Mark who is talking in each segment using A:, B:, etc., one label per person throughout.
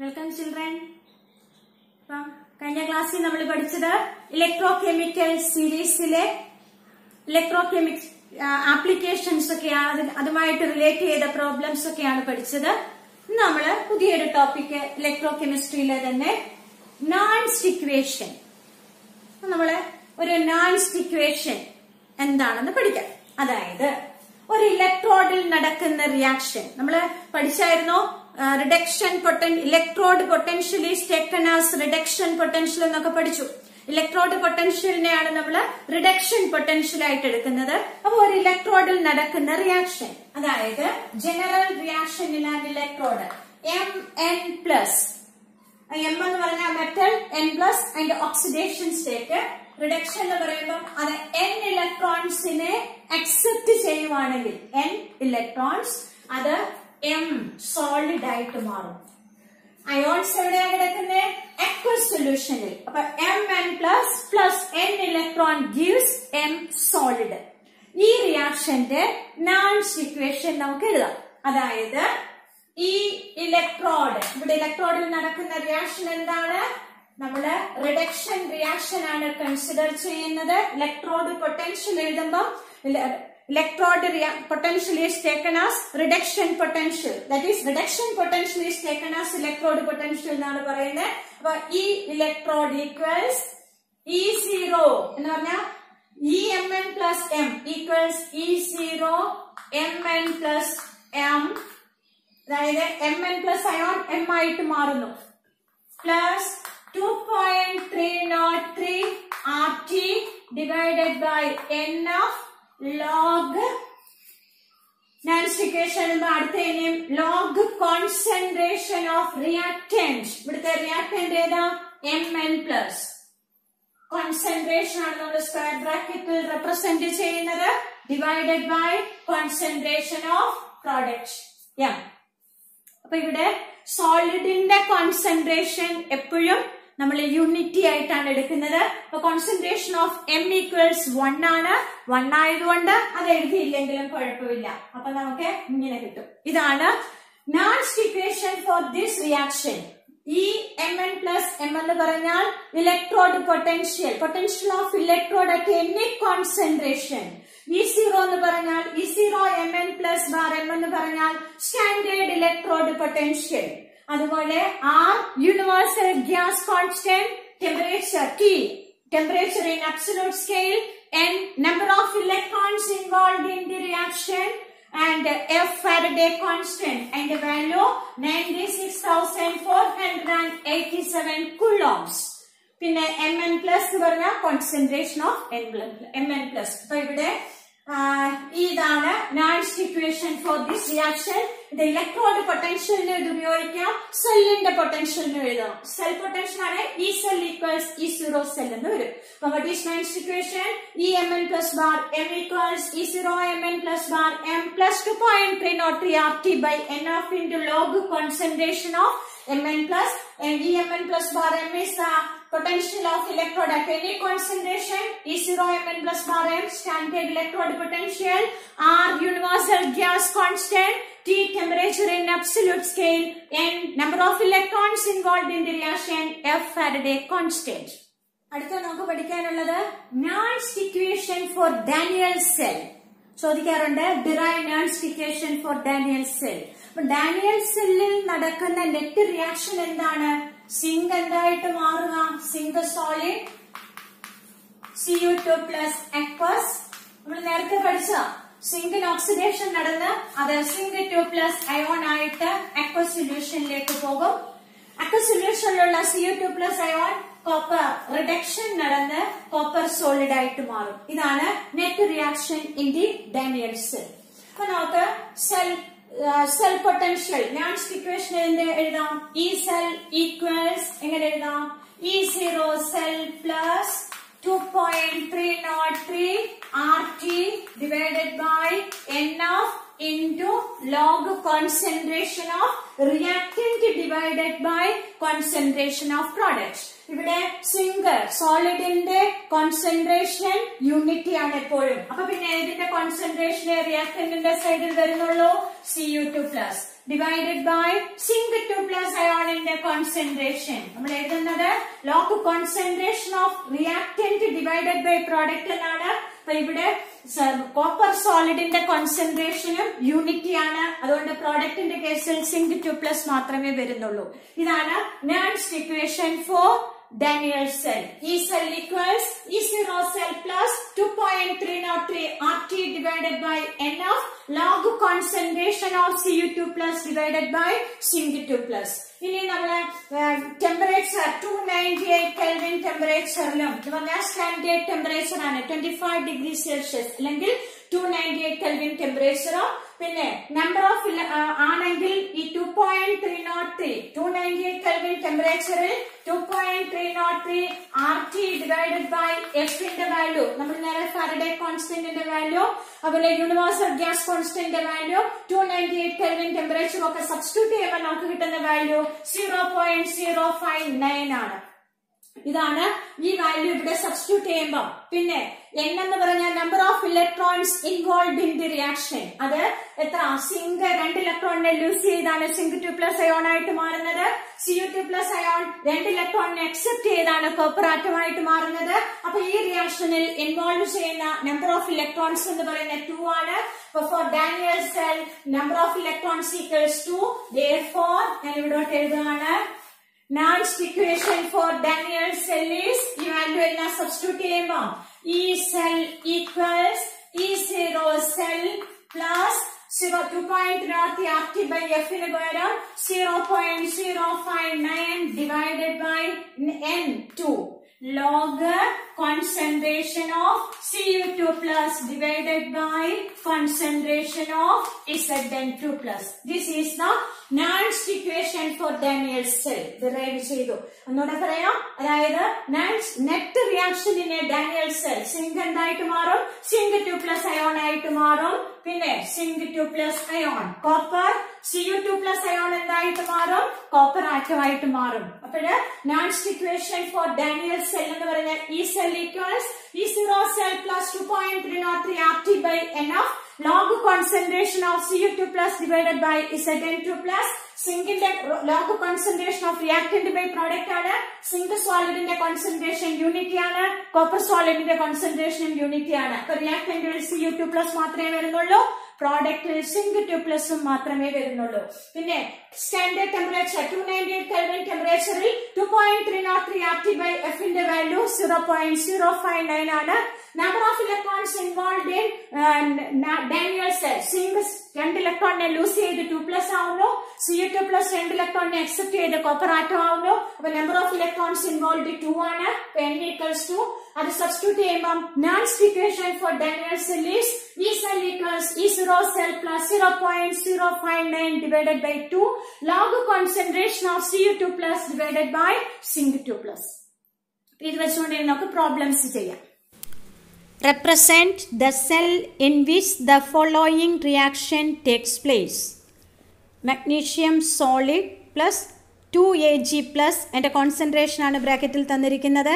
A: Welcome children. കഴിഞ്ഞ ക്ലാസ്സിൽ നമ്മൾ പഠിച്ചത് ഇലക്ട്രോകെമിക്കൽ സീരീസിലെ ഇലക്ട്രോകെമിക് ആപ്ലിക്കേഷൻസ് ഒക്കെയാണ്, അതുമായിട്ട് റിലേറ്റ് ചെയ്ത പ്രോബ്ലംസ് ഒക്കെയാണ് പഠിച്ചത്. ഇന്ന് നമ്മൾ പുതിയൊരു ടോപ്പിക് ഇലക്ട്രോകെമിസ്ട്രിയിലെ തന്നെ നോൺസ് ഇക്വേഷൻ. നമ്മള് ഒരു നോൺസ് ഇക്വേഷൻ എന്താണെന്ന് പഠിക്കാം. അതായത് ഒരു ഇലക്ട്രോഡിൽ നടക്കുന്ന റിയാക്ഷൻ നമ്മൾ പഠിച്ചായിരുന്നോ? Reduction electrode potential is taken as reduction potential എന്നൊക്കെ പഠിച്ചു. ഇലക്ട്രോഡ് പൊട്ടൻഷ്യലിനെയാണ് നമ്മൾ റിഡക്ഷൻ പൊട്ടൻഷ്യൽ ആയിട്ട് എടുക്കുന്നത്. അപ്പൊ ഒരു ഇലക്ട്രോഡിൽ നടക്കുന്ന റിയാക്ഷൻ, അതായത് general reaction in an electrode Mn+. M എന്ന് പറഞ്ഞാൽ മെറ്റൽ, N+ അതിന്റെ ഓക്സിഡേഷൻ സ്റ്റേറ്റ്. റിഡക്ഷൻ എന്ന് പറയുമ്പോൾ അത് N ഇലക്ട്രോൺസിനെ അക്സെപ്റ്റ് ചെയ്യുവാണെങ്കിൽ N ഇലക്ട്രോൺസ് അത് M സോളിഡ് ആയിട്ട് മാറും. അയോൺസ് എവിടെയാണ് കിടക്കുന്നത്? അക്വസ് സൊല്യൂഷനിൽ. അപ്പൊ Mn+ N electron gives M solid. ഈ റിയാക്ഷന്റെ നോൺസ് ഇക്വേഷൻ നമുക്ക് എഴുതാം. അതായത് ഈ ഇലക്ട്രോഡ്, ഇവിടെ ഇലക്ട്രോഡിൽ നടക്കുന്ന റിയാക്ഷൻ എന്താണ്? നമ്മള് റിഡക്ഷൻ റിയാക്ഷൻ ആണ് കൺസിഡർ ചെയ്യുന്നത്. ഇലക്ട്രോഡ് പൊട്ടൻഷ്യൽ എഴുതുമ്പോൾ electrode potential is taken as reduction potential. That is reduction potential is taken as electrode potential എന്നാണ് പറയുന്നത്. അപ്പൊ ഈ ഇലക്ട്രോഡ് ഈക്വൽസ് E0 എന്ന് പറഞ്ഞാൽ Mn+M ഈക്വൽസ് E0 Mn+M. അതായത് Mn+ അയോൺ M ആയിട്ട് മാറുന്നു. Plus 2.303 RT divided by N of log നോൺസ് ഇക്വേഷൻ. അടുത്ത ഇനിയും log concentration of reactant. ഇവിടുത്തെ റിയാക്ടന്റ് ഏതാ? Mn+. കോൺസെൻട്രേഷൻ ആണ് നമ്മൾ സ്ക്വയർ ബ്രാക്കറ്റിൽ റെപ്രസെന്റ് ചെയ്യുന്നത്. Divided by concentration of product M. അപ്പൊ ഇവിടെ സോളിഡിന്റെ കോൺസെൻട്രേഷൻ എപ്പോഴും നമ്മൾ യൂണിറ്റി ആയിട്ടാണ് എടുക്കുന്നത്. അപ്പൊ കോൺസെൻട്രേഷൻ ഓഫ് M ഈക്വൽസ് 1 ആണ്. 1 ആയതുകൊണ്ട് അത് എഴുതിയില്ലെങ്കിലും കുഴപ്പമില്ല. അപ്പൊ നമുക്ക് ഇങ്ങനെ കിട്ടും. ഇതാണ് നോൺസ് ഇക്വേഷൻ ഫോർ ദിസ് റിയാക്ഷൻ. ഈ Mn+M എന്ന് പറഞ്ഞാൽ electrode potential of electrode at any concentration. E0 എന്ന് പറഞ്ഞാൽ E0 Mn+M എന്ന് പറഞ്ഞാൽ സ്റ്റാൻഡേർഡ് ഇലക്ട്രോഡ് പൊട്ടൻഷ്യൽ. അതുപോലെ R universal gas constant, temperature T, temperature in absolute scale, N number of electrons involved in the reaction, and F Faraday constant and the value 96,487 coulombs. പിന്നെ Mn+ എന്ന് പറഞ്ഞാൽ concentration of Mn+. അപ്പൊ ഇവിടെ ഇതാണ് നോൺസ് equation for this reaction. ഇത് electrode പൊട്ടൻഷ്യലിന് ഇത് ഉപയോഗിക്കാം, സെല്ലിന്റെ പൊട്ടൻഷ്യലിന് എഴുതാം. സെൽ പൊട്ടൻഷ്യൽ ആണ് E cell equals E0 cell എന്ന് വരും. അപ്പൊ what is നോൺസ് equation? Mn+bar M equals E0 Mn+bar M plus 2.303 RT by N of into log concentration of Mn+. And Mn+bar M is potential of electrode at any concentration. E0 Mn+bar M standard electrode potential. R universal gas constant. T temperature in absolute scale. N number of electrons involved in the reaction. F Faraday constant. അടുത്ത നമുക്ക് പഠിക്കാനുള്ളത് നോൺസ് equation for Daniel cell. ചോദിക്കാറുണ്ട് derive നോൺസ് equation for Daniel cell. അപ്പൊ Daniel സെല്ലിൽ നടക്കുന്ന net reaction എന്താണ്? സിങ്ക് എന്തായിട്ട് മാറുക? Zinc solid, Cu2 aqueous. നമ്മൾ നേരത്തെ പഠിച്ച സിങ്കിന് ഓക്സിഡേഷൻ നടന്ന് അത് Cu2+ അയോൺ ആയിട്ട് aqueous സൊല്യൂഷനിലേക്ക് പോകും. aqueous സൊല്യൂഷനിലുള്ള Cu2+ അയോൺ കോപ്പർ റിഡക്ഷൻ നടന്ന് കോപ്പർ സോളിഡ് ആയിട്ട് മാറും. ഇതാണ് net reaction in the Daniel cell. അപ്പൊ നമുക്ക് സെൽ പൊട്ടൻഷ്യൽ നോൺസ് ഇക്വേഷൻ എഴുതാം. E cell equals എങ്ങനെ എഴുതാം? E0 cell plus 2.303 RT divided by N of into log concentration of reactant divided by concentration of products. ഇവിടെ സിങ്ക് സോളിഡിന്റെ concentration unity ആണ് എപ്പോഴും. അപ്പൊ പിന്നെ ഇതിന്റെ കോൺസെൻട്രേഷൻ റിയാക്ടന്റിന്റെ സൈഡിൽ വരുന്നുള്ളൂ Cu2+, divided by Zinc2+ അയോണിന്റെ concentration. നമ്മൾ എഴുതുന്നത് log concentration of reactant divided by product എന്നാണ്. അപ്പൊ ഇവിടെ കോപ്പർ സോളിഡിന്റെ കോൺസെൻട്രേഷനും യൂണിറ്റി ആണ്. അതുകൊണ്ട് പ്രോഡക്റ്റിന്റെ കേസിൽ Zinc2+ മാത്രമേ വരുന്നുള്ളൂ. ഇതാണ് Nernst equation for Daniel's cell. E cell equals E0 cell plus 2.303 RT divided by N of log concentration of Cu2+ divided by Zinc2+. ഇനി നമ്മള് ടെമ്പറേച്ചർ 298 കെൽവിൻ ടെമ്പറേച്ചറിലും സ്റ്റാൻഡേർഡ് ടെമ്പറേച്ചർ ആണ് 25 ഡിഗ്രി സെൽഷ്യസ് അല്ലെങ്കിൽ 298 കെൽവിൻ ടെമ്പറേച്ചറോ പിന്നെ number of ആണെങ്കിൽ ഈ 2.398 kelvin ടെമ്പറേച്ചറിൽ 2.303 RT divided by എഫിന്റെ വാല്യൂ നമ്മൾ നേരെ ഫാരഡേ കോൺസ്റ്റന്റിന്റെ വാല്യൂ അതുപോലെ യൂണിവേഴ്സൽ ഗ്യാസ് കോൺസ്റ്റന്റിന്റെ വാല്യൂ 298 കെൽവിൻ ടെമ്പറേച്ചർ ഒക്കെ സബ്സ്റ്റിറ്റ്യൂട്ട് ചെയ്യുമ്പോൾ നമുക്ക് കിട്ടുന്ന വാല്യൂ 0.059 ആണ്. ഇതാണ് ഈ വാല്യൂ ഇവിടെ സബ്സ്റ്റിറ്റ്യൂട്ട് ചെയ്യുമ്പോൾ. പിന്നെ N എന്ന് പറഞ്ഞാൽ number of electrons involve in the reaction. അത് എത്ര? സിങ്ക് 2 ഇലക്ട്രോണിനെ ലൂസ് ചെയ്താണ് Zinc2+ അയോൺ ആയിട്ട് മാറുന്നത്. Cu2+ അയോൺ 2 ഇലക്ട്രോണിനെ അക്സെപ്റ്റ് ചെയ്താണ് കോപ്പർ ആറ്റമായിട്ട് മാറുന്നത്. അപ്പൊ ഈ റിയാക്ഷനിൽ ഇൻവോൾവ് ചെയ്യുന്ന നമ്പർ ഓഫ് ഇലക്ട്രോൺസ് എന്ന് പറയുന്നത് 2 ആണ്. For Daniel's cell number of electrons equals 2. Therefore ഞാൻ ഇവിടോട്ട് എഴുതുകയാണ് Nernst equation for Daniel's cell is ഈ വാല്യൂ എല്ലാം സബ്സ്റ്റിറ്റ്യൂട്ട് ചെയ്യുമ്പോൾ E cell equals E0 cell plus 2.03 RT by F ന് പകരം 0.059 divided by N2 log concentration of Cu2+ divided by concentration of Zn2+. This is the Nernst equation for Daniel's cell. Derive ചെയ്തു. ഒന്നുകൂടെ പറയാം. അതായത് net reaction in Daniel's cell zinc എന്തായിട്ട് മാറും? Zinc2+ ion ആയിട്ട് മാറും. പിന്നെ Zinc2+ ion copper Cu2+ ion എന്തായിട്ട് മാറും? കോപ്പർ ആറ്റമായിട്ട് മാറും. അപ്പോഴ് Nernst equation for Daniel's cell എന്ന് പറഞ്ഞാൽ E cell equals E0 cell plus 2.303 RT by N of log concentration of Cu2+ divided by Zn2+. സിങ്കിന്റെ log concentration of reactant by product ആണ്. Zinc സോളിഡിന്റെ concentration unity ആണ്. Copper സോളിഡിന്റെ കോൺസെൻട്രേഷനും unity ആണ്. അപ്പൊ റിയാക്ടന്റിൽ Cu2+ മാത്രമേ വരുന്നുള്ളൂ. പ്രോഡക്റ്റിൽ Zinc2+ മാത്രമേ വരുന്നുള്ളൂ. പിന്നെ സ്റ്റാൻഡേർഡ് ടെമ്പറേച്ചർ 298 കെൽവിൻ ടെമ്പറേച്ചറിൽ 2.303 RT by F ന്റെ വാല്യൂ 0.059 ആണ്. Number of electrons involve in Daniel's cell zinc 2 ഇലക്ട്രോണിനെ ലൂസ് ചെയ്ത് 2+ ആവുന്നു. Cu2+ 2 ഇലക്ട്രോണിനെ അക്സെപ്റ്റ് ചെയ്ത് കോപ്പർ ആറ്റം ആവുന്നു. അപ്പൊ നമ്പർ ഓഫ് ഇലക്ട്രോൺസ് ഇൻവോൾവ് 2 ആണ്. N equals 2. അത് സബ്സ്റ്റിറ്റ്യൂട്ട് ചെയ്യുമ്പോൾ Nernst equation for Daniel's cell is E cell equals E0 cell plus 0.059 divided by 2 log concentration of Cu2+ divided by Zinc2+. ഇത് വെച്ചുകൊണ്ട് നമുക്ക് problems ചെയ്യാം. Represent the cell in which the following reaction takes place. Magnesium solid plus 2Ag plus and concentration ആണ് ബ്രാക്കറ്റിൽ തന്നിരിക്കുന്നത്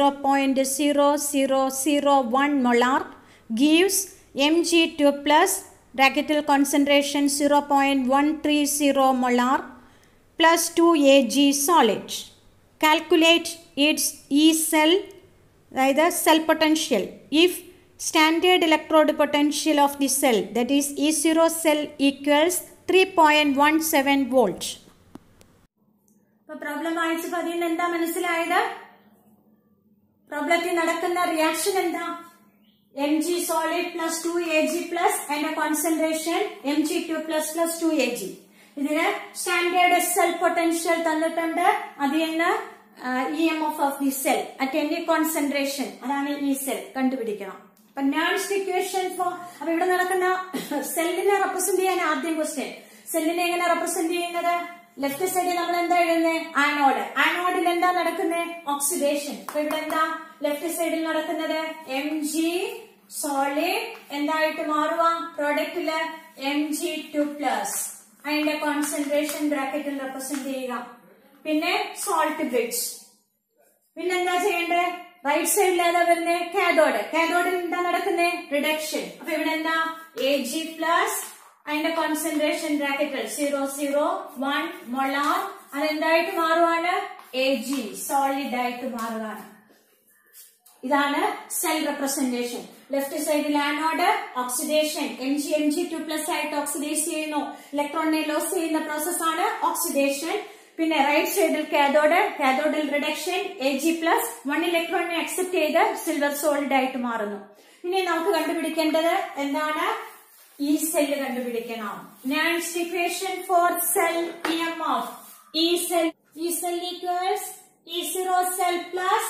A: 0.0001 molar gives Mg2 plus ബ്രാക്കറ്റിൽ concentration 0.130 molar plus 2Ag solid. Calculate its E cell, അതായത് cell potential if standard electrode potential of the cell, that is E0 cell equals 3.17 volt. അപ്പോൾ problem വായിച്ചപ്പോൾ അതിൽ നിന്ന് എന്താ മനസ്സിലായത്? പ്രോബ്ലത്തിൽ നടക്കുന്ന റിയാക്ഷൻ എന്താ? Mg solid plus 2Ag plus and a concentration Mg2 plus 2Ag. ഇതിന് സ്റ്റാൻഡേർഡ് സെൽ പൊട്ടൻഷ്യൽ തന്നിട്ടുണ്ട്. അതിൽ നിന്ന് EMF of the cell at any concentration, അതാണ് ഈ സെൽ കണ്ടുപിടിക്കണം. അപ്പൊ Nernst equation for അപ്പൊ ഇവിടെ നടക്കുന്ന സെല്ലിനെ റെപ്രസെന്റ് ചെയ്യാൻ ആദ്യം ക്വസ്റ്റ്യൻ. സെല്ലിനെ എങ്ങനെ റെപ്രസെന്റ് ചെയ്യുന്നത്? ലെഫ്റ്റ് സൈഡിൽ നമ്മൾ എന്താ എഴുതുന്നത്? ആനോഡ്. ആനോഡിൽ എന്താ നടക്കുന്നത്? ഓക്സിഡേഷൻ. അപ്പൊ ഇവിടെ എന്താ ലെഫ്റ്റ് സൈഡിൽ നടക്കുന്നത്? Mg സോളിഡ് എന്തായിട്ട് മാറുക? പ്രോഡക്റ്റില് Mg2+. അതിന്റെ കോൺസെൻട്രേഷൻ ബ്രാക്കറ്റിൽ റെപ്രസെന്റ് ചെയ്യുക. പിന്നെ സോൾട്ട് ബ്രിഡ്ജ്. പിന്നെന്താ ചെയ്യേണ്ടത്? റൈറ്റ് സൈഡിൽ ഏതാ വരുന്നത്? കാഥോഡ്. കാഥോഡിൽ എന്താ നടക്കുന്നത്? റിഡക്ഷൻ. അപ്പൊ ഇവിടെ എന്താ? Ag പ്ലസ് അതിന്റെ കോൺസെൻട്രേഷൻ ബ്രാക്കറ്റിൽ 001 മോളാർ. അതെന്തായിട്ട് മാറുവാണ്? Ag സോളിഡ് ആയിട്ട് മാറുകയാണ്. ഇതാണ് സെൽ റെപ്രസെന്റേഷൻ. ലെഫ്റ്റ് സൈഡിൽ ആനോഡ് ഓക്സിഡേഷൻ, Mg2+ ആയിട്ട് ഓക്സിഡൈസ് ചെയ്യുന്നു. ഇലക്ട്രോണിനെ ലോസ് ചെയ്യുന്ന പ്രോസസ് ആണ് ഓക്സിഡേഷൻ. പിന്നെ റൈറ്റ് സൈഡിൽ കാഥോഡ്, കാഥോഡിൽ റിഡക്ഷൻ, Ag+, 1 ഇലക്ട്രോണിനെ അക്സെപ്റ്റ് ചെയ്ത് സിൽവർ സോളിഡ് ആയിട്ട് മാറുന്നു. ഇനി നമുക്ക് കണ്ടുപിടിക്കേണ്ടത് എന്താണ്? ഈ സെല്ല് കണ്ടുപിടിക്കണം. Nernst equation for cell EMF. E cell equals E0 cell plus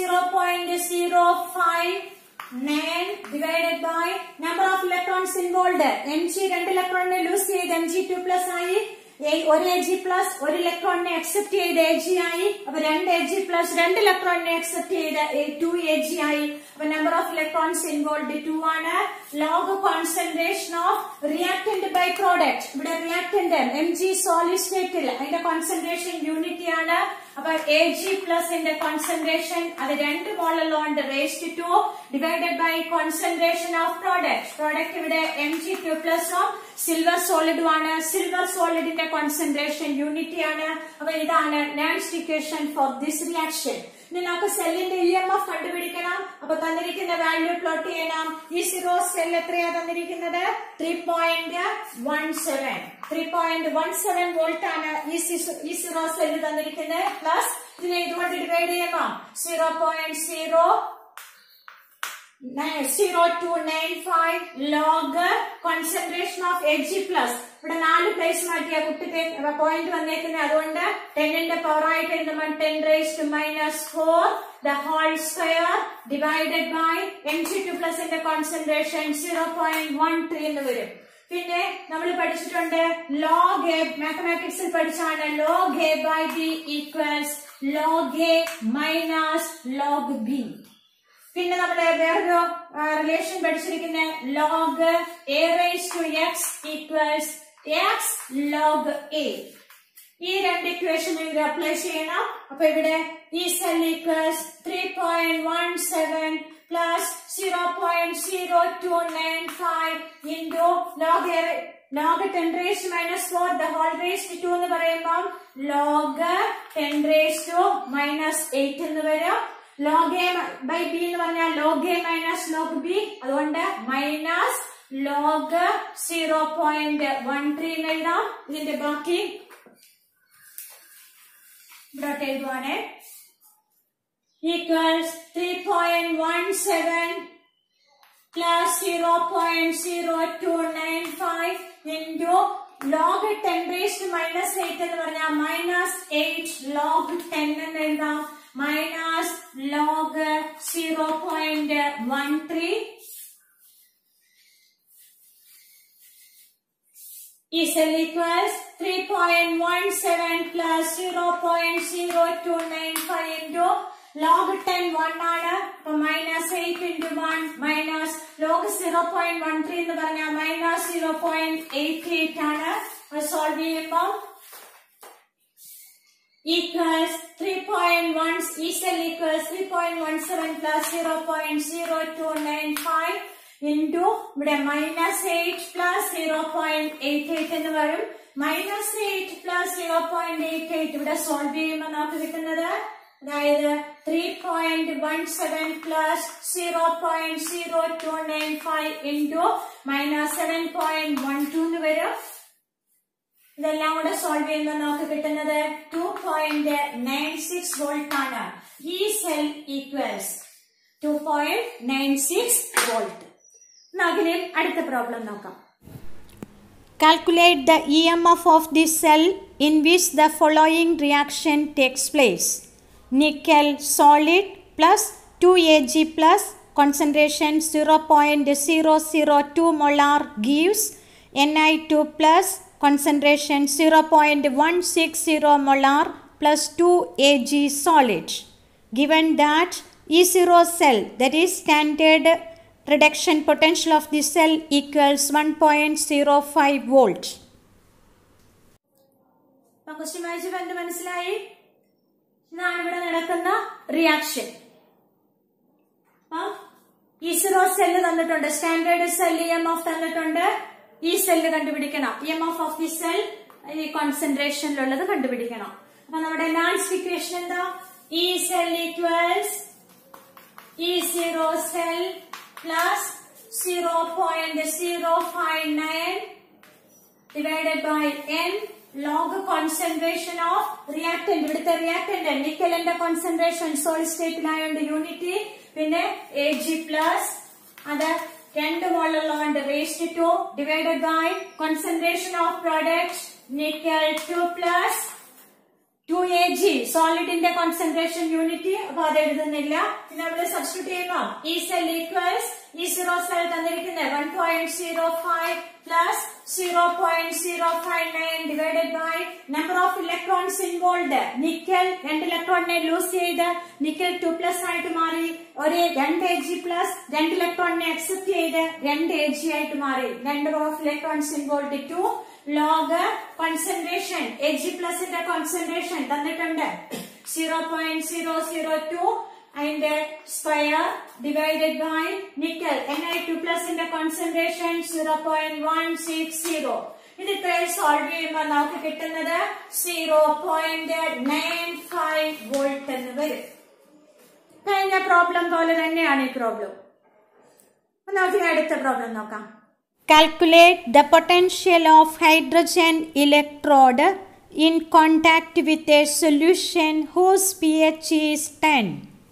A: 0.05 divided by number of electrons involved. Mg 2 ഇലക്ട്രോണിനെ ലൂസ് ചെയ്ത് Mg2+ ആയി. 1 Ag plus 1 ഇലക്ട്രോണിനെ അക്സെപ്റ്റ് ചെയ്ത് Ag ആയി. അപ്പൊ 2 Ag plus 2 ഇലക്ട്രോണിനെ അക്സെപ്റ്റ് ചെയ്ത് 2 Ag ആയി. അപ്പൊ നമ്പർ ഓഫ് ഇലക്ട്രോൺസ് ഇൻവോൾവ് 2 ആണ്. Log concentration of reactant by product. ഇവിടെ റിയാക്ടന്റ് Mg സോളിഡ് സ്റ്റേറ്റിൽ അതിന്റെ കോൺസെൻട്രേഷൻ യൂണിറ്റി ആണ്. അപ്പൊ Ag പ്ലസിന്റെ കോൺസെൻട്രേഷൻ അത് 2 മോളുള്ളതുകൊണ്ട് raised 2 divided by concentration of product. Product ഇവിടെ Mg2+ സിൽവർ സോളിഡും ആണ്. സിൽവർ സോളിഡിന്റെ കോൺസെൻട്രേഷൻ യൂണിറ്റി ആണ്. അപ്പൊ ഇതാണ് Nernst equation for this reaction. ഇനി നമുക്ക് സെല്ലിന്റെ EMF കണ്ടുപിടിക്കണം. അപ്പൊ തന്നിരിക്കുന്ന വാല്യൂ പ്ലോട്ട് ചെയ്യണം. E0 സെൽ എത്രയാ തന്നിരിക്കുന്നത്? 3.17 വോൾട്ട് ആണ് E0 സെല്ല് തന്നിരിക്കുന്നത്. പ്ലസ് ഇതിനെ ഇതുകൊണ്ട് ഡിവൈഡ് ചെയ്യണം. 0.0295 ലോഗ് കോൺസെൻട്രേഷൻ ഓഫ് Ag+. ഇവിടെ 4 പ്ലേസ് മാറ്റിയ കുട്ടിക്ക് പോയിന്റ് വന്നേക്കുന്നത്. അതുകൊണ്ട് 10ന്റെ പവർ ആയിട്ട് എഴുതുമ്പോൾ 10⁻⁻⁴ the whole square divided by Mg2+ ന്റെ കോൺസെൻട്രേഷൻ 0.13 എന്ന് വരും. പിന്നെ നമ്മൾ പഠിച്ചിട്ടുണ്ട് log A, മാത്തമാറ്റിക്സിൽ പഠിച്ചാണ് log A by B equals log A minus log B. പിന്നെ നമ്മള് വേറൊരു റിലേഷൻ പഠിച്ചിരിക്കുന്ന log A raised to x equals x log A. ഈ 2 ഇക്വേഷൻ ഇവിടെ അപ്ലൈ ചെയ്യണം. അപ്പൊ ഇവിടെ E cell equals 3.17 plus 0.0295 into log 10⁻⁻⁴ the whole raised to 2 എന്ന് പറയുമ്പോൾ log 10⁻⁻8 എന്ന് വരും. log A by B എന്ന് പറഞ്ഞാൽ log A minus log B. അതുകൊണ്ട് മൈനസ് log 0.13 എഴുതാം. ഇതിന്റെ ബാക്കി ഇവിടെ എഴുതുവാണ്. ഈക്വൽസ് 3.17 plus 0.0295 into log 10⁻⁻8 എന്ന് പറഞ്ഞാൽ -8 log 10 എന്ന് എഴുതാം. Minus log 0.13. E cell equals 3.17 plus 0.0295 into log 10 1 ആണ്. അപ്പൊ -8 into 1 മൈനസ് log 0.13 എന്ന് പറഞ്ഞാൽ -0.88 ആണ്. സോൾവ് ചെയ്യുമ്പോൾ equals 3.1 E cell equals 3.17 plus 0.0295 into ഇവിടെ -8 plus 0.88 എന്ന് വരും. -8 plus 0.88 ഇവിടെ സോൾവ് ചെയ്യുമ്പോൾ നമുക്ക് കിട്ടുന്നത് അതായത് 3.17 plus 0.0295 into -7.12 എന്ന് വരും. ഇതെല്ലാം കൂടെ സോൾവ് ചെയ്യുമ്പോൾ നമുക്ക് കിട്ടുന്നത് 2.96 വോൾട്ട് ആണ്. E cell equals 2.96 volt. നമുക്കിനി അടുത്ത പ്രോബ്ലം നോക്കാം. Calculate the EMF of this cell in which the following reaction takes place. Nickel solid plus 2 Ag plus concentration 0.002 molar gives Ni2 plus concentration 0.160 molar plus 2 Ag solid. Given that E0 cell, that is standard reduction potential of the cell, equals 1.05 volt. Question വായിച്ചപ്പോൾ എന്ത് മനസ്സിലായി? ഇതാണ് ഇവിടെ നടക്കുന്ന reaction. E0 cell തന്നിട്ടുണ്ട്, standard cell EMF തന്നിട്ടുണ്ട്. ഈ cell കണ്ടുപിടിക്കണം. EMF ഓഫ് ദി സെൽ ഈ കോൺസെൻട്രേഷനിലുള്ളത് കണ്ടുപിടിക്കണം. അപ്പൊ നമ്മുടെ ലാസ്റ്റ് ഇക്വേഷൻ എന്താ? E cell equals E0 cell plus 0.059 divided by n log concentration of reactant. ഇവിടുത്തെ റിയാക്ടന്റ് നിക്കലിന്റെ കോൺസെൻട്രേഷൻ സോളിഡ് സ്റ്റേറ്റിലായോണ്ട് യൂണിറ്റി, പിന്നെ Ag പ്ലസ് അത് 2 മോളുള്ളതുകൊണ്ട് raised to divided by concentration of product nickel 2 plus 2Ag സോളിഡിന്റെ concentration unit. അപ്പൊ അത് എഴുതുന്നില്ല. പിന്നെ നമ്മൾ സബ്സ്റ്റിറ്റ്യൂട്ട് ചെയ്യുമ്പോൾ E cell equals E0 cell തന്നിരിക്കുന്നത് 1.05 plus 0.059 divided by number of electrons involve. Nickel 2 ഇലക്ട്രോണിനെ ലൂസ് ചെയ്ത് നിക്കൽ 2 പ്ലസ് ആയിട്ട് മാറി. ഒരു 2 Ag പ്ലസ് 2 ഇലക്ട്രോണിനെ അക്സെപ്റ്റ് ചെയ്ത് 2 Ag ആയിട്ട് മാറി. Number of electrons involve 2 log concentration Ag പ്ലസിന്റെ കോൺസെൻട്രേഷൻ തന്നിട്ടുണ്ട് 0.002 അതിന്റെ square divided by nickel Ni2 പ്ലസിന്റെ കോൺസെൻട്രേഷൻ 0.160. ഇത് ഇത്രയും സോൾവ് ചെയ്യുമ്പോൾ നമുക്ക് കിട്ടുന്നത് 0.95 വോൾട്ട് എന്ന് വരും. കഴിഞ്ഞ പ്രോബ്ലം പോലെ തന്നെയാണ് ഈ പ്രോബ്ലം. നമുക്ക് അടുത്ത പ്രോബ്ലം നോക്കാം. Calculate the potential of hydrogen electrode in contact with a solution whose pH is 10.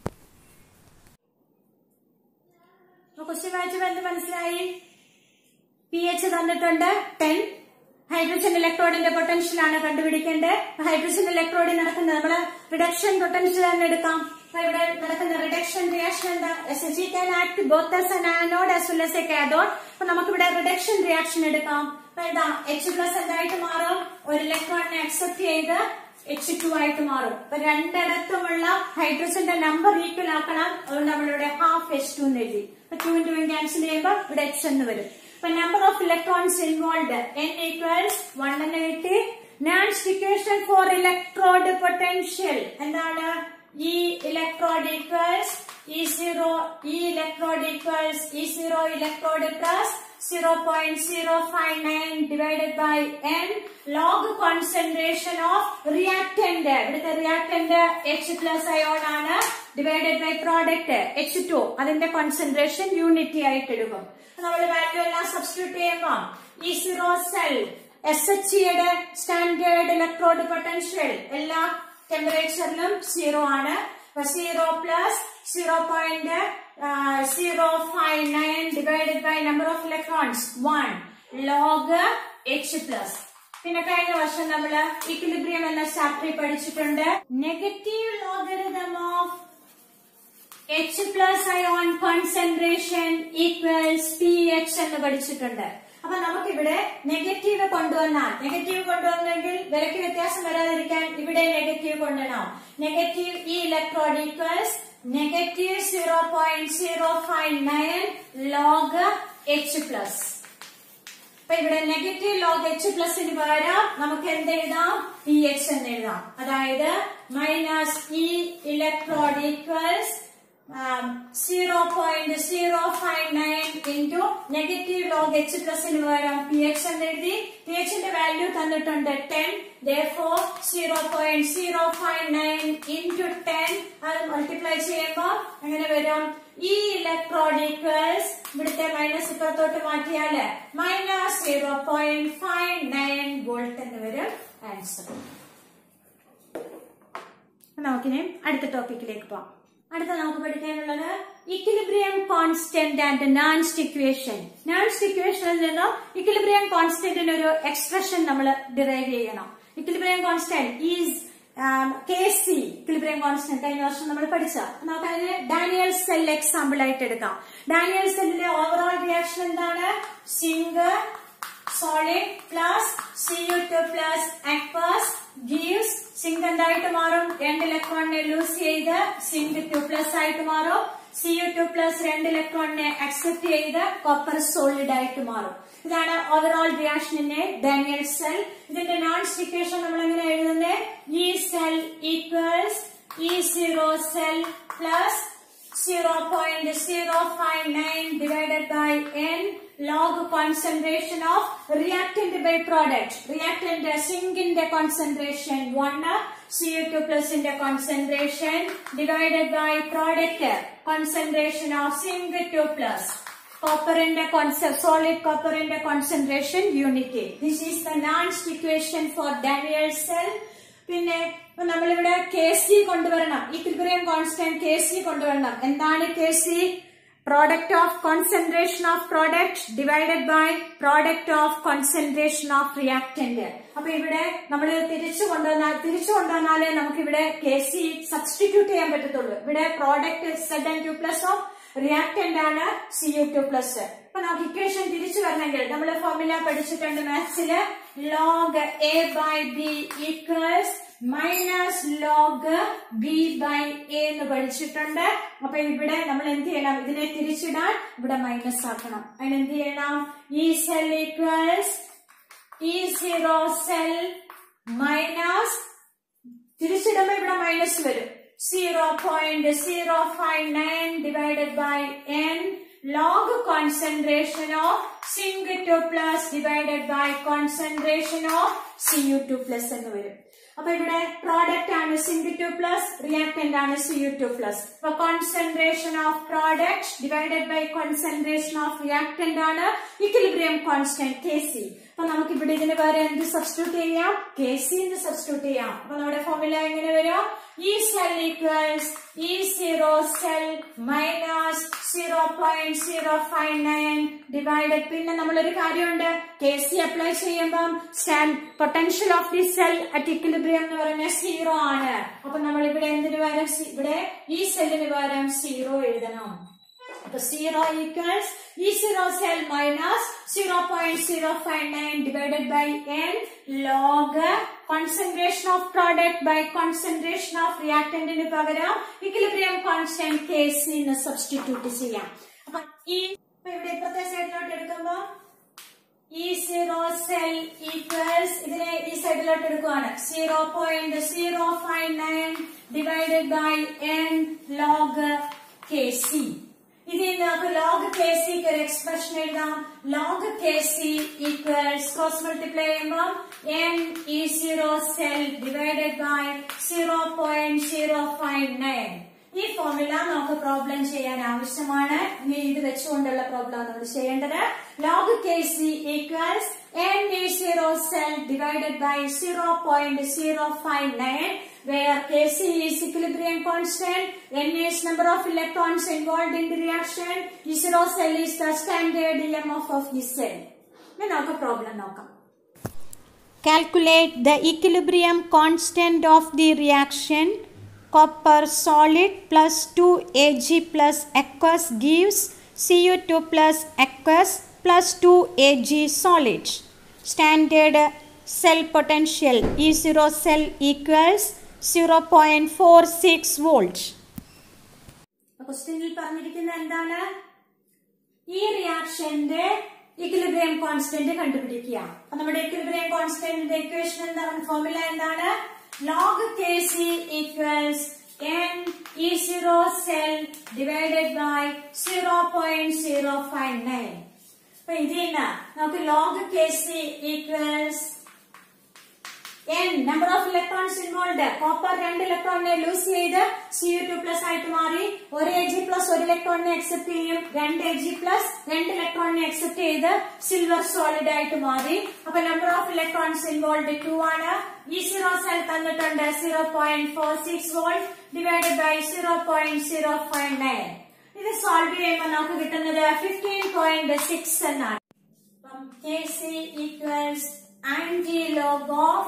A: Question വായിച്ചപ്പോൾ എന്ത് മനസ്സിലായി? pH തന്നിട്ടുണ്ട് 10. ഹൈഡ്രജൻ ഇലക്ട്രോഡിന്റെ പൊട്ടൻഷ്യൽ ആണ് കണ്ടുപിടിക്കേണ്ടത്. ഹൈഡ്രജൻ ഇലക്ട്രോഡിൽ നടക്കുന്നത് നമ്മള് റിഡക്ഷൻ പൊട്ടൻഷ്യൽ തന്നെ എടുക്കാം. അപ്പൊ ഇവിടെ നടക്കുന്ന റിഡക്ഷൻ റിയാക്ഷൻ എന്താ? SHE can act both as an anode as well as a cathode. അപ്പൊ നമുക്കിവിടെ റിഡക്ഷൻ റിയാക്ഷൻ എടുക്കാം. അപ്പൊ ഇതാ H പ്ലസ് എന്തായിട്ട് മാറും? ഒരു ഇലക്ട്രോണിനെ അക്സെപ്റ്റ് ചെയ്ത് H2 ആയിട്ട് മാറും. അപ്പൊ രണ്ടിടത്തുമുള്ള ഹൈഡ്രജന്റെ നമ്പർ ഈക്വൽ ആക്കണം. അതുകൊണ്ട് നമ്മളിവിടെ ഹാഫ് H2 എന്ന് എഴുതി. അപ്പൊ 2 into 1 ക്യാൻസൽ ചെയ്യുമ്പോൾ ഇവിടെ H എന്ന് വരും. അപ്പൊ number of electrons involve N equals 1 എന്ന് കിട്ടി. Next equation for electrode potential എന്താണ്? E electrode equals E0 electrode plus 0.059 divided by N log concentration of reactant. ഇവിടുത്തെ reactant H plus ion ആണ് divided by product H2. അതിന്റെ concentration unity ആയിട്ട് എടുക്കും. നമ്മൾ value എല്ലാം സബ്സ്റ്റിറ്റ്യൂട്ട് ചെയ്യുമ്പോൾ E0 സെൽ SHE യുടെ സ്റ്റാൻഡേർഡ് ഇലക്ട്രോഡ് പൊട്ടൻഷ്യൽ എല്ലാ ടെമ്പറേച്ചറിലും 0 ആണ്. 0 plus 0.059 divided by number of electrons 1 log H plus. പിന്നെ കഴിഞ്ഞ വർഷം നമ്മള് ഇക്വിലിബ്രിയം എന്ന ചാപ്റ്ററിൽ പഠിച്ചിട്ടുണ്ട്. Negative logarithm of H plus ion concentration equals pH എന്ന് പഠിച്ചിട്ടുണ്ട്. അപ്പൊ നമുക്കിവിടെ നെഗറ്റീവ് കൊണ്ടുവന്നെങ്കിൽ വിലക്ക് വ്യത്യാസം വരാതിരിക്കാൻ ഇവിടെ നെഗറ്റീവ് കൊണ്ടുവരണം. Negative E electrode equals negative 0.059 log H plus. അപ്പൊ ഇവിടെ നെഗറ്റീവ് ലോഗ് H പ്ലസിന് പകരം നമുക്ക് എന്തെഴുതാം? pH എന്ന് എഴുതാം. അതായത് minus E electrode equals 0.059 into negative log H പ്ലസിന് പകരം pH എന്ന് എഴുതി. pH ന്റെ വാല്യൂ തന്നിട്ടുണ്ട് 10. therefore 0.059 into 10 അത് മൾട്ടിപ്ലൈ ചെയ്യുമ്പോൾ എങ്ങനെ വരും? E ഇലക്ട്രോഡ് ഈക്വൽസ് ഇവിടുത്തെ മൈനസ് ഇപ്പുറത്തോട്ട് മാറ്റിയാല് മൈനസ് 0.59 വോൾട്ട് എന്ന് വരും ആൻസർ. നമുക്കിനി അടുത്ത ടോപ്പിക്കിലേക്ക് പോവാം. അടുത്ത നമുക്ക് പഠിക്കാനുള്ളത് equilibrium constant and Nernst equation. Nernst ഇക്വേഷനിൽ നിന്നും ഇക്വിലിബ്രിയം കോൺസ്റ്റന്റിന് ഒരു എക്സ്പ്രഷൻ നമ്മൾ ഡിറൈവ് ചെയ്യണം. Equilibrium constant is Kc equilibrium constant കഴിഞ്ഞ വർഷം നമ്മൾ പഠിച്ച. നമുക്ക് അതിന് ഡാനിയൽ സെൽ എക്സാമ്പിൾ ആയിട്ട് എടുക്കാം. ഡാനിയൽ സെല്ലിലെ ഓവറോൾ റിയാക്ഷൻ എന്താണ്? Zinc solid plus Cu2 plus aqueous gives zinc എന്തായിട്ട് മാറും? 2 ഇലക്ട്രോണിനെ ലൂസ് ചെയ്ത് സിങ്ക് 2 പ്ലസ് ആയിട്ട് മാറും. Cu2 പ്ലസ് 2 ഇലക്ട്രോണിനെ അക്സെപ്റ്റ് ചെയ്ത് കോപ്പർ സോളിഡ് ആയിട്ട് മാറും. ഇതാണ് ഓവറോൾ റിയാക്ഷനിന്റെ ഡാനിയൽ സെൽ. ഇതിന്റെ നാൻസ്റ്റ് ഇക്വേഷൻ നമ്മൾ എങ്ങനെ എഴുതുന്നത്? E cell equals E0 cell plus 0.059 divided by n log concentration of reactant by product. Reactant zinc in the concentration 1, CO2 plus in the concentration divided by product concentration of zinc 2 plus. Copper in the solid copper in the concentration unity. This is the nonce equation for Daniell cell. പിന്നെ നമ്മളിവിടെ Kc കൊണ്ടുവരണം. Equilibrium constant Kc കൊണ്ടുവരണം. എന്താണ് Kc? Product of concentration of product divided by product of concentration of reactant. അപ്പൊ ഇവിടെ നമ്മൾ തിരിച്ചു കൊണ്ടുവന്നാലേ നമുക്ക് ഇവിടെ Kc സബ്സ്റ്റിറ്റ്യൂട്ട് ചെയ്യാൻ പറ്റത്തുള്ളൂ. ഇവിടെ product Zn2 plus of reactant ആണ് Cu2 പ്ലസ്. അപ്പൊ നമുക്ക് ഇക്വേഷൻ തിരിച്ചു വരണമെങ്കിൽ നമ്മൾ ഫോർമുല പഠിച്ചിട്ടുണ്ട് മാത്സില്. log a by b equals minus log B by A എന്ന് പഠിച്ചിട്ടുണ്ട്. അപ്പൊ ഇവിടെ നമ്മൾ എന്ത് ചെയ്യണം? ഇതിനെ തിരിച്ചിടാൻ ഇവിടെ മൈനസ് ആക്കണം. അതിന് എന്ത് ചെയ്യണം? E cell equals E0 cell minus, തിരിച്ചിടുമ്പോ ഇവിടെ മൈനസ് വരും. 0.059 divided by n log concentration of Zinc2 plus divided by concentration of Cu2 plus എന്ന് വരും. അപ്പൊ ഇവിടെ പ്രോഡക്റ്റ് ആണ് Zinc2 plus, റിയാക്ടന്റ് ആണ് Cu2 plus. അപ്പൊ concentration of product divided by concentration of reactant ആണ് ഇക്വിലിബ്രിയം കോൺസ്റ്റന്റ് Kc. അപ്പൊ നമുക്ക് ഇവിടെ ഇതിന് പകരം എന്ത് സബ്സ്റ്റിറ്റ്യൂട്ട് ചെയ്യാം? Kc എന്ന് സബ്സ്റ്റിറ്റ്യൂട്ട് ചെയ്യാം. അപ്പൊ നമ്മുടെ ഫോർമുല എങ്ങനെ വരും? E cell equals E0 cell minus 0.059 divided. പിന്നെ നമ്മളൊരു കാര്യമുണ്ട്, Kc അപ്ലൈ ചെയ്യുമ്പം potential of the cell at equilibrium എന്ന് പറഞ്ഞാൽ 0 ആണ്. അപ്പൊ നമ്മൾ ഇവിടെ എന്തിനു പകരം ഇവിടെ ഈ സെല്ലിന് പകരം 0 എഴുതണം. അപ്പൊ 0 equals E0 cell minus 0.059 divided by n log concentration of product by concentration of reactant ന് പകരം ഇക്വിലിബ്രിയം കോൺസ്റ്റന്റ് Kc എന്ന് സബ്സ്റ്റിറ്റ്യൂട്ട് ചെയ്യാം. അപ്പൊ ഇവിടെ ഇപ്പുറത്തെ സൈഡിലോട്ട് എടുക്കുമ്പോ E0 cell equals ഇതിനെ ഈ സൈഡിലോട്ട് എടുക്കുവാണ്. 0.059 divided by n log Kc. ഇതിൽ നമുക്ക് log Kc ഒരു എക്സ്പ്രഷൻ എഴുതാം. log Kc equals cross multiply ചെയ്യുമ്പോൾ n E0 cell divided by 0.059. ഈ ഫോർമുല നമുക്ക് പ്രോബ്ലം ചെയ്യാൻ ആവശ്യമാണ്. ഇനി ഇത് വെച്ചുകൊണ്ടുള്ള പ്രോബ്ലം നമ്മൾ ചെയ്യേണ്ടത്. log Kc equals n E0 cell divided by 0.059 where Kc is equilibrium constant, n is number of electrons involved in the reaction, E0 cell is the standard EMF of the cell. Now നമുക്ക് problem നോക്കാം. Calculate the equilibrium constant of the reaction. Copper solid plus 2 Ag plus aqueous gives Cu2 plus aqueous plus 2 Ag solid. Standard cell potential E0 cell equals 0.46 volt. ക്വസ്റ്റ്യനിൽ പറഞ്ഞിരിക്കുന്നത് എന്താണ്? ഈ റിയാക്ഷന്റെ equilibrium constant കണ്ടുപിടിക്കുക. അപ്പൊ നമ്മുടെ equilibrium കോൺസ്റ്റന്റിന്റെ equation എന്താണ്? Formula എന്താണ്? log Kc equals n E0 cell divided by 0.059. അപ്പൊ ഇതിന് നമുക്ക് log Kc equals n number of electrons involved. copper 2 ഇലക്ട്രോണിനെ ലൂസ് ചെയ്ത് Cu2 plus ആയിട്ട് മാറി. 1 Ag plus 1 ഇലക്ട്രോണിനെ അക്സെപ്റ്റ് ചെയ്യും. 2 Ag plus 2 ഇലക്ട്രോണിനെ അക്സെപ്റ്റ് ചെയ്ത് സിൽവർ സോളിഡ് ആയിട്ട് മാറി. അപ്പൊ നമ്പർ ഓഫ് ഇലക്ട്രോൺസ് ഇൻവോൾവ് 2 ആണ്. E0 സെൽ തന്നിട്ടുണ്ട് 0.46 വോൾട്ട് ഡിവൈഡഡ് ബൈ 0.059. ഇത് സോൾവ് ചെയ്യുമ്പോൾ നമുക്ക് കിട്ടുന്നത് 15.6 എന്നാണ്. അപ്പം Kc equals anti-log of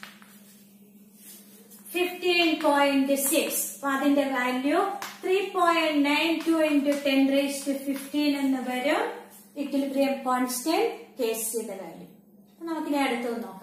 A: 15.6. അപ്പൊ അതിന്റെ വാല്യൂ 3.92 into 10 raised to 15 എന്ന് വരും. ഇക്വിലിബ്രിയം കോൺസ്റ്റന്റ് Kcയുടെ വാല്യൂ. നമുക്കിനി അടുത്തത് നോക്കാം.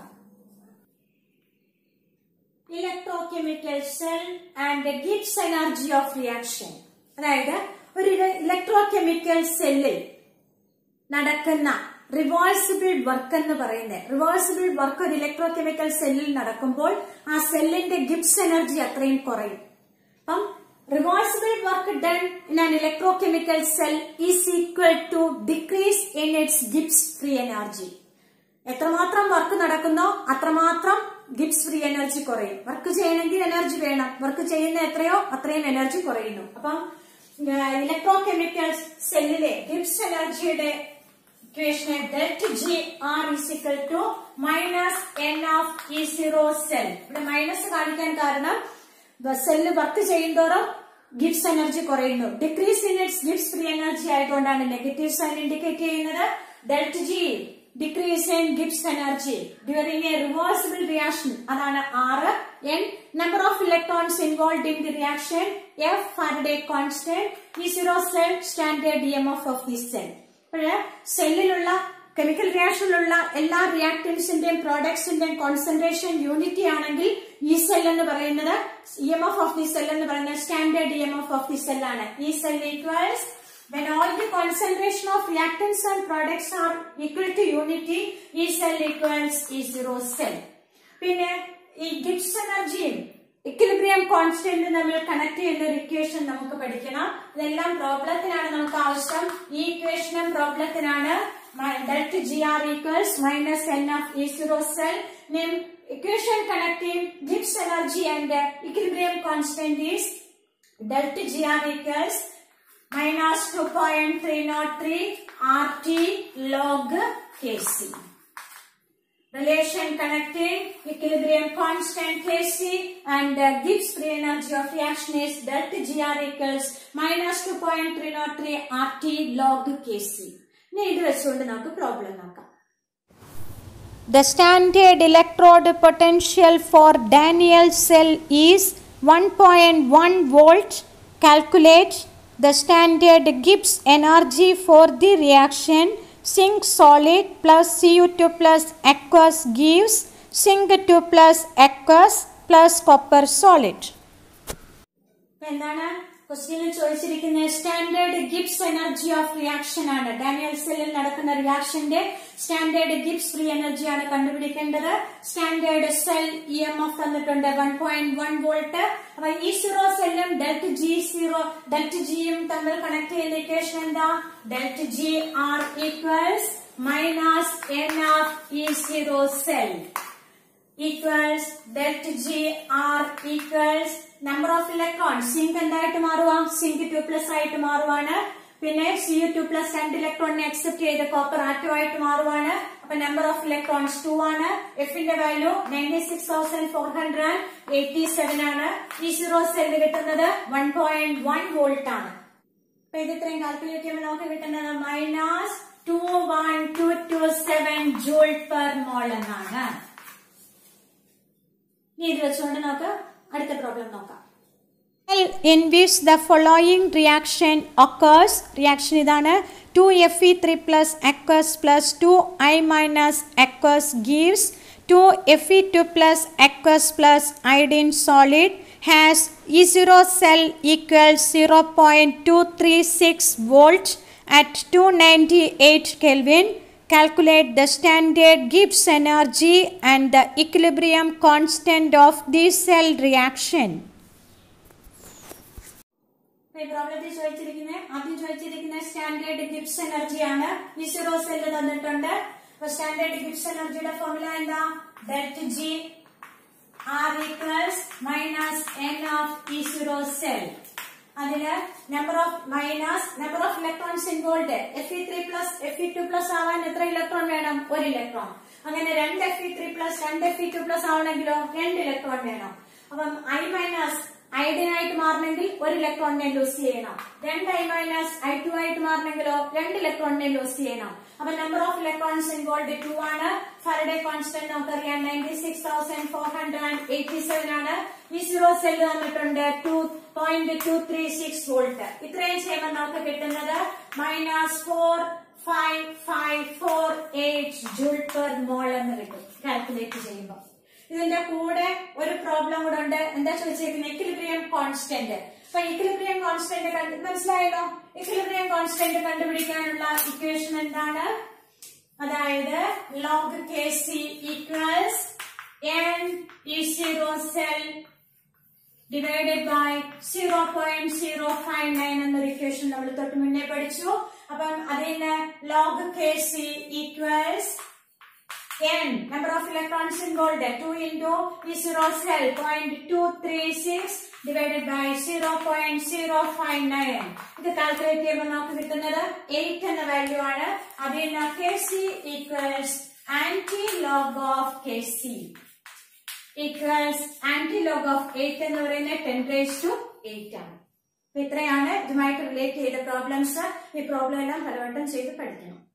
A: Electrochemical cell and Gibbs energy of reaction. അതായത് ഒരു ഇലക്ട്രോകെമിക്കൽ സെല്ലിൽ നടക്കുന്ന റിവേഴ്സിബിൾ വർക്ക് എന്ന് പറയുന്നത്, റിവേഴ്സിബിൾ വർക്ക് ഒരു ഇലക്ട്രോകെമിക്കൽ സെല്ലിൽ നടക്കുമ്പോൾ ആ സെല്ലിന്റെ ഗിബ്സ് എനർജി അത്രയും കുറയും. അപ്പം reversible work done in an electrochemical cell is equal to decrease in its Gibbs free energy. എത്രമാത്രം വർക്ക് നടക്കുന്നോ അത്രമാത്രം ഗിബ്സ് ഫ്രീ എനർജി കുറയും. വർക്ക് ചെയ്യണമെങ്കിൽ എനർജി വേണം, വർക്ക് ചെയ്യുന്ന എത്രയോ അത്രയും എനർജി കുറയുന്നു. അപ്പം ഇലക്ട്രോകെമിക്കൽ സെല്ലിലെ ഗിബ്സ് എനർജിയുടെ ഇക്വേഷനെ delta G R is equal to minus N of E zero cell. ഇവിടെ മൈനസ് കാണിക്കാൻ കാരണം സെല്ല് വർക്ക് ചെയ്യുന്തോറും ഗിബ്സ് എനർജി കുറയുന്നു. Decrease in its Gibbs free energy ആയതുകൊണ്ടാണ് നെഗറ്റീവ് സൈൻ ഇൻഡിക്കേറ്റ് ചെയ്യുന്നത്. Delta G decrease in Gibbs energy during a reversible reaction. അതാണ് R. N number of electrons involved in the reaction. F Faraday constant. E0 cell standard EMF of the cell. അപ്പോൾ സെല്ലിലുള്ള chemical റിയാക്ഷനിലുള്ള എല്ലാ റിയാക്ടൻസിന്റെയും പ്രോഡക്ട്സിന്റെയും concentration unity ആണെങ്കിൽ ഈ cell എന്ന് പറയുന്നത് EMF of the cell എന്ന് പറയുന്നത് standard EMF of the cell ആണ്. E cell equals when all the concentration of reactants and products are equal to unity, E cell equals E0 cell. പിന്നെ ഈ Gibbs എനർജിയും equilibrium കോൺസ്റ്റന്റും തമ്മിൽ connect ചെയ്യുന്ന ഒരു equation നമുക്ക് പഠിക്കണം. ഇതെല്ലാം പ്രോബ്ലത്തിനാണ് നമുക്ക് ആവശ്യം. ഈ ഇക്വേഷനും പ്രോബ്ലത്തിനാണ്. Delta G R equals minus N of E0 cell. Equation connecting Gibbs energy and equilibrium constant is delta GR equals minus 2.303 RT log Kc. Relation connecting equilibrium constant Kc and Gibbs free energy of reaction is delta GR equals minus 2.303 RT log Kc. ഇനി ഇത് വെച്ചുകൊണ്ട് നമുക്ക് problem നോക്കാം.
B: The standard electrode potential for Daniell cell is 1.1 volt. Calculate the standard Gibbs energy for the reaction. Zinc solid plus Cu2 plus aqueous gives zinc 2 plus aqueous plus copper solid.
A: എന്താണ് ക്വസ്റ്റ്യനിൽ ചോദിച്ചിരിക്കുന്ന standard Gibbs energy of reaction ആണ്. Daniel സെല്ലിൽ നടക്കുന്ന റിയാക്ഷന്റെ standard Gibbs free energy ആണ് കണ്ടുപിടിക്കേണ്ടത്. Standard cell EMF തന്നിട്ടുണ്ട് 1.1 വോൾട്ട്. അപ്പൊ E0 സെല്ലും ഡെൽറ്റ ജിയും തമ്മിൽ കണക്ട് ചെയ്യുന്ന ഇക്വേഷൻ എന്താ? Delta G R equals minus N of E0 cell equals delta G R equals number of electrons. Zinc എന്തായിട്ട് മാറുക? zinc 2 plus ആയിട്ട് മാറുവാണ്. പിന്നെ Cu2 plus 2 ഇലക്ട്രോണിനെ അക്സെപ്റ്റ് ചെയ്ത് കോപ്പർ ആറ്റം ആയിട്ട് മാറുവാണ്. അപ്പൊ നമ്പർ ഓഫ് ഇലക്ട്രോൺസ് 2 ആണ്. എഫിന്റെ വാല്യൂ 96,487 ആണ്. E0 സെല്ല് കിട്ടുന്നത് 1.1 വോൾട്ട് ആണ്. അപ്പൊ ഇത് ഇത്രയും കാൽക്കുലേറ്റ് ചെയ്യുമ്പോൾ നമുക്ക് കിട്ടുന്നത് മൈനസ് 21227 ജൂൾ പെർ മോൾ എന്നാണ്. ഇത് വെച്ചുകൊണ്ട് നമുക്ക് അടുത്ത പ്രോബ്ലം നോക്കാം.
B: In which the following reaction occurs. Reaction idana 2Fe3 plus aqueous plus 2I minus aqueous gives 2Fe2 plus aqueous plus iodine solid has E0 cell equals 0.236 volt at 298 Kelvin. Calculate the standard Gibbs energy and the equilibrium constant of the cell reaction.
A: പ്രോബ്ലത്തിൽ ചോദിച്ചിരിക്കുന്ന standard Gibbs energy ആണ്. E0 cell തന്നിട്ടുണ്ട്. അപ്പൊ standard Gibbs എനർജിയുടെ formula എന്താ? Delta G R equals minus N of E0 cell. അതില് number of electrons involve. Fe3 plus Fe2 plus ആവാൻ എത്ര electron വേണം? 1 ഇലക്ട്രോൺ. അങ്ങനെ 2 Fe3 plus 2 Fe2 plus ആവണമെങ്കിലോ 2 electron വേണം. അപ്പം I മൈനസ് അയഡിൻ ആയിട്ട് മാറണമെങ്കിൽ 1 ഇലക്ട്രോണിനെ ലൂസ് ചെയ്യണം. 2 I മൈനസ് I2 ആയിട്ട് മാറണമെങ്കിലോ 2 ഇലക്ട്രോണിനെ ലൂസ് ചെയ്യണം. അപ്പൊ നമ്പർ ഓഫ് ഇലക്ട്രോൺസ് ഇൻവോൾവ് 2 ആണ്. ഫാരഡേ കോൺസ്റ്റന്റ് നമുക്കറിയാം 96,487 ആണ്. E0 സെല്ല് തന്നിട്ടുണ്ട് 2.236 വോൾട്ട്. ഇത്രയും ചെയ്യുമ്പോൾ നമുക്ക് കിട്ടുന്നത് മൈനസ് 4548 ജൂൾ പെർ മോൾ എന്ന് കിട്ടും കാൽക്കുലേറ്റ് ചെയ്യുമ്പോൾ. ഇതിന്റെ കൂടെ ഒരു പ്രോബ്ലം കൂടെ ഉണ്ട്. എന്താ ചോദിച്ചിരിക്കുന്നത്? Equilibrium constant. അപ്പൊ ഇക്വിലിബ്രിയം കോൺസ്റ്റന്റ് മനസ്സിലായല്ലോ. ഇക്വിലിബ്രിയം കോൺസ്റ്റന്റ് കണ്ടുപിടിക്കാനുള്ള ഇക്വേഷൻ എന്താണ്? അതായത് log Kc equals n E0 cell divided by 0.059 എന്നൊരു ഇക്വേഷൻ നമ്മൾ തൊട്ട് മുന്നേ പഠിച്ചു. അപ്പം അതിന് log K C equals n number of electrons involved 2 into E0 cell 0.236 divided by 0.059. ഇത് കാൽക്കുലേറ്റ് ചെയ്യുമ്പോൾ നമുക്ക് കിട്ടുന്നത് 8 എന്ന വാല്യൂ ആണ്. അതിന് Kc equals antilog of Kc equals antilog of 8 എന്ന് പറയുന്നത് 10⁸ ആണ്. അപ്പൊ ഇത്രയാണ് ഇതുമായിട്ട് റിലേറ്റ് ചെയ്ത പ്രോബ്ലംസ്. ഈ പ്രോബ്ലം എല്ലാം പലവട്ടം ചെയ്ത് പഠിക്കണം.